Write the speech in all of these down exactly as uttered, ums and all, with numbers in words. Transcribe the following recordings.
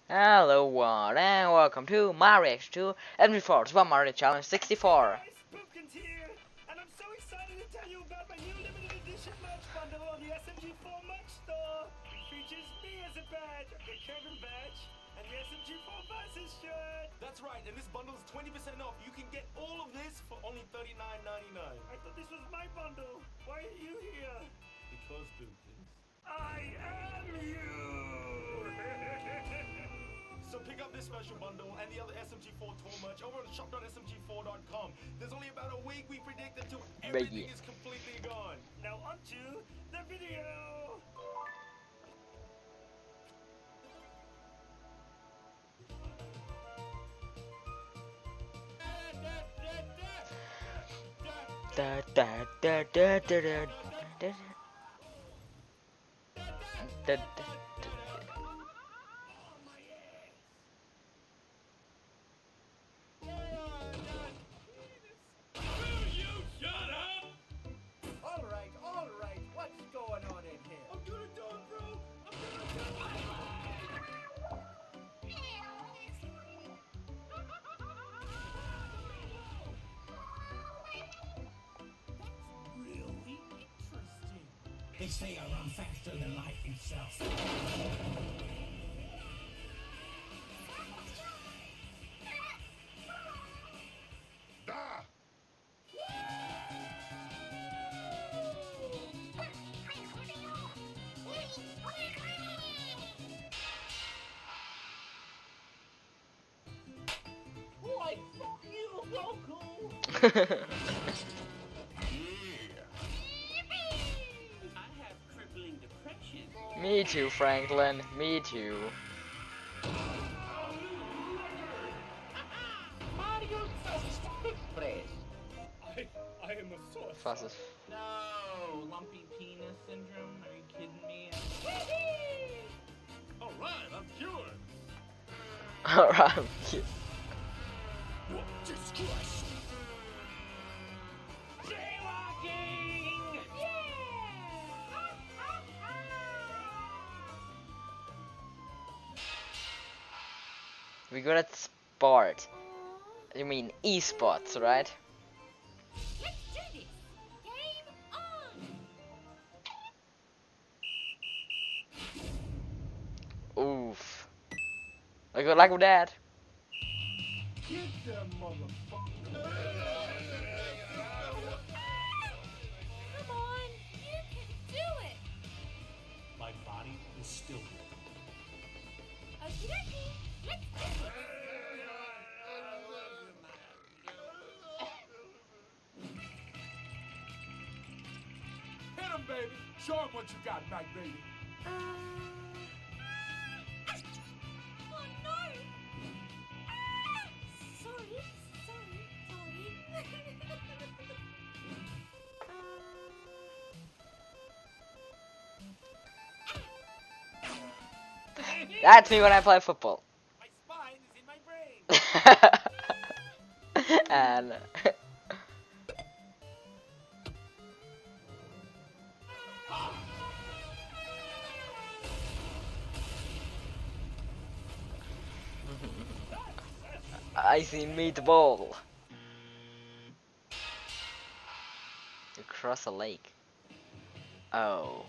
Hello one and welcome to my reaction to M G four Super Mario Challenge sixty-four. Guys, Pumpkin's here, and I'm so excited to tell you about my new limited edition merch bundle on the S M G four merch store. It features me as a badge, a Kevin badge, and the S M G four versus shirt. That's right, and this bundle is twenty percent off. You can get all of this for only thirty-nine ninety-nine. I thought this was my bundle. Why are you here? Because, Pumpkins, I am you! So pick up this special bundle and the other S M G four tour merch over on shop dot S M G four dot com. There's only about a week, we predict, until everything Baby. is completely gone. Now onto the video! Da, da, da, da, da, da, da. Da, da. Alright, alright, what's going on in here? I'm gonna die, bro! I'm gonna really interesting. They say I run faster than life itself. Why, fuck you, Goku! I have crippling depression. Me too, Franklin. Me too. Mario Express. I, I am a source. Fastest. No, lumpy penis syndrome. Are you kidding me? All right, I'm cured. Alright. What disgrace! Jaywalking! We good at sport. You mean esports, right? Let's do this. Game on. Oof. I good luck with that. Get that motherfucker! Come on, you can do it. My body is still here. Okie dokie. Let's do it. Hit him, baby! Show him what you got, Mac, baby! Uh... Oh no! Ah! Sorry, sorry, sorry. That's me when I play football. My spine is in my brain! And I see meatball. You cross a lake. Oh.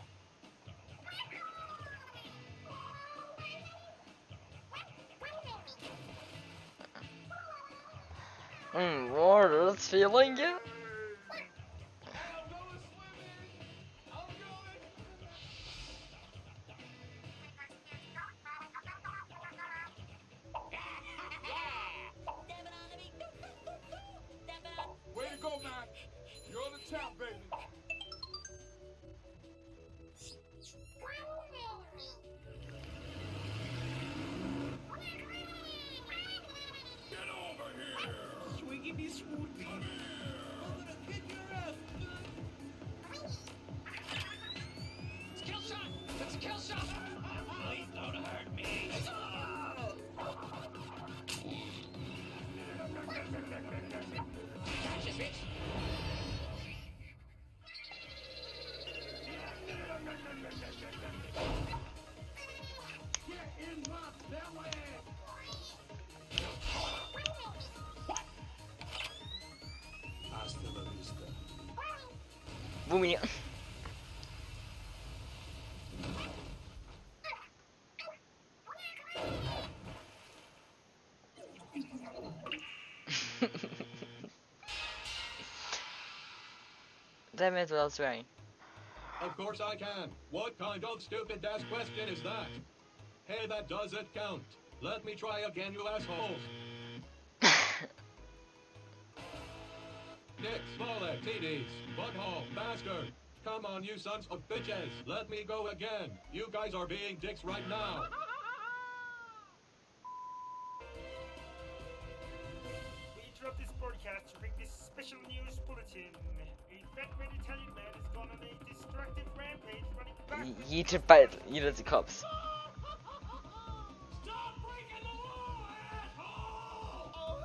Hmm, water's feeling it. Way to go, Mac! You're the champ, baby! Get over here! Swiggy be swoopy. Boomy. Damn it, without swearing. Of course I can. What kind of stupid ass question is that? Hey, that doesn't count. Let me try again, you assholes. Dick, Smollett, T Ds, butthole, bastard. Come on, you sons of bitches. Let me go again. You guys are being dicks right now. We interrupt this broadcast to bring this special news bulletin. A fat red Italian man has gone on a destructive rampage running back. Jeder bald, jeder die Cops. Stop breaking the law, asshole!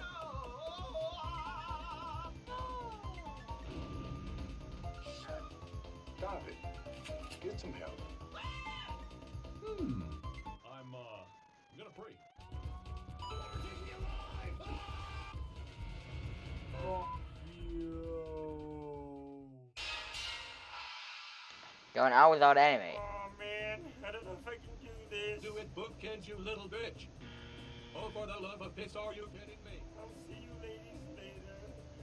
Stop it. Get some help. Hmm. I'm, uh, gonna pray. Going out without anime. Oh man, I don't know if I can do this. Do it, Bookends, you little bitch. Oh, for the love of piss, are you kidding me? I'll see you ladies later.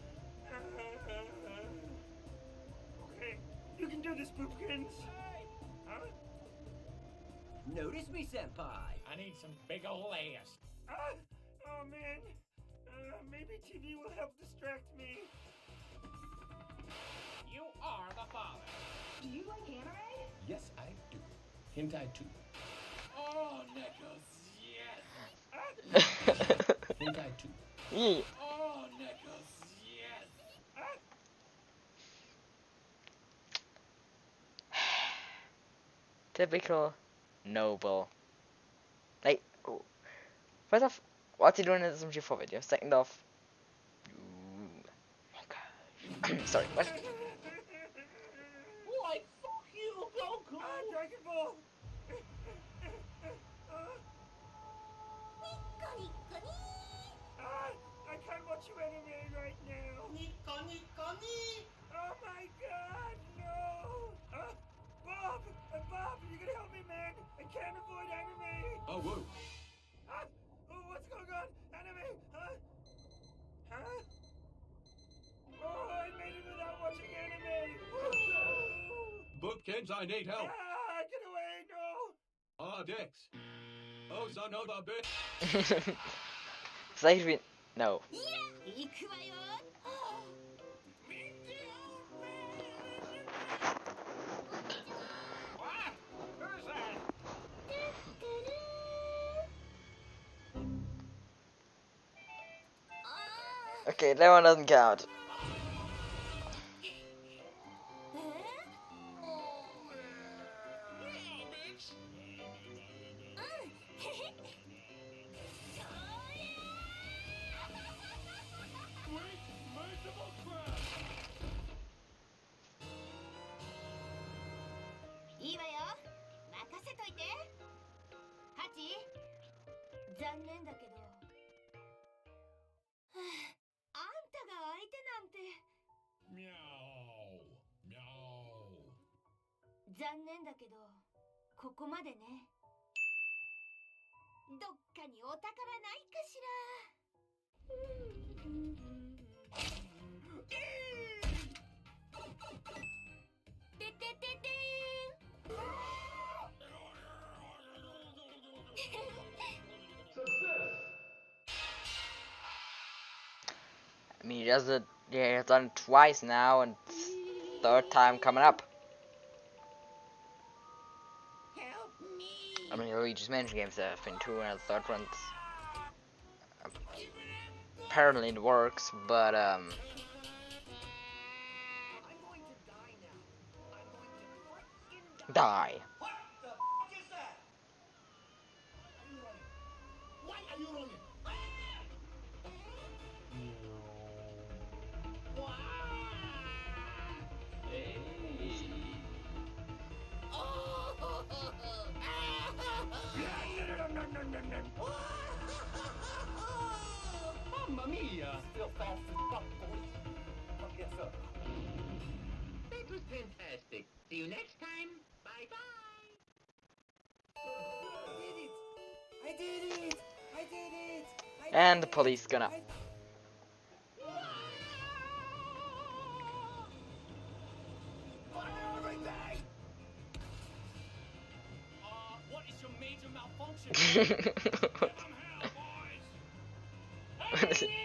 Okay, you can do this, Boopkins. Huh? Notice me, senpai. I need some big ol' ass. Ah, oh man, uh, maybe T V will help distract me. You are the father. Do you like anime? Yes, I do. Hentai too. Oh, Nichols, yes. Hentai too. Yeah. Oh, Nichols, yes. Typical noble. Like, first off, what's he doing in this S M G four video? Second off, ooh, oh gosh. Sorry, what? Like, fuck you, Goku! Ah, Dragon Ball. Ah, I can't watch you anime right now. Nico, Nico, Nico! Oh my god, no! Huh? Bob! Uh, Bob, you gonna help me, man? I can't avoid anime! Oh, whoa. Huh? Oh, what's going on? Anime? Huh? Huh? Oh, I made it without watching anime! Woo! Bookends, I need help. Ah, get away, no! Ah, dicks. Oh, son of a bitch. It's like we no. 行くわよ。 What? Who's that? Okay, that one doesn't count. Meow. Meow. 残念だけどここまでね。どっかにお宝ないかしら。ててててーん。 I mean, he does it. Yeah, he's done it twice now, and third time coming up. Help me! I mean, Luigi's Mansion games have been two, and the third one's apparently in the works, but um. I'm going to die now. I'm going to freaking Die. What the fuck is that? Why are you running? Mamma mia! Still fast as fuck, boys. Fuck yes, up. That was fantastic. See you next time. Bye bye. I did it! I did it! I did And the it! police gonna. I... Fire everything! Uh, what is your major malfunction? Give 'em hell, boys! What is it?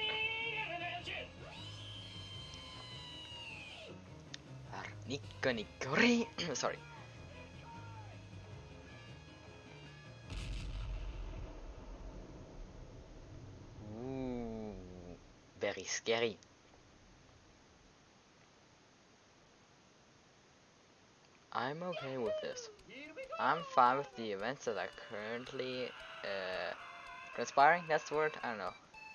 Nico Nicori. Sorry. Ooh, very scary. I'm okay with this. I'm fine with the events that are currently uh, transpiring. That's the word. I don't know.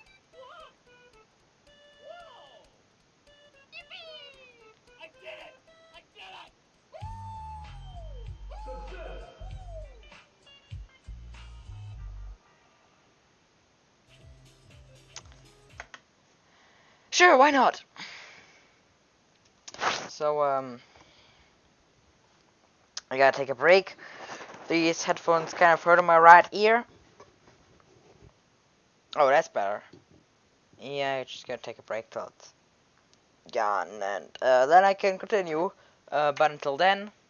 I did it! I did it! Sure, why not? So, um, I gotta take a break. These headphones kind of hurt on my right ear. Oh, that's better. Yeah, I just gotta take a break till it's gone, and uh, then I can continue. Uh, but until then,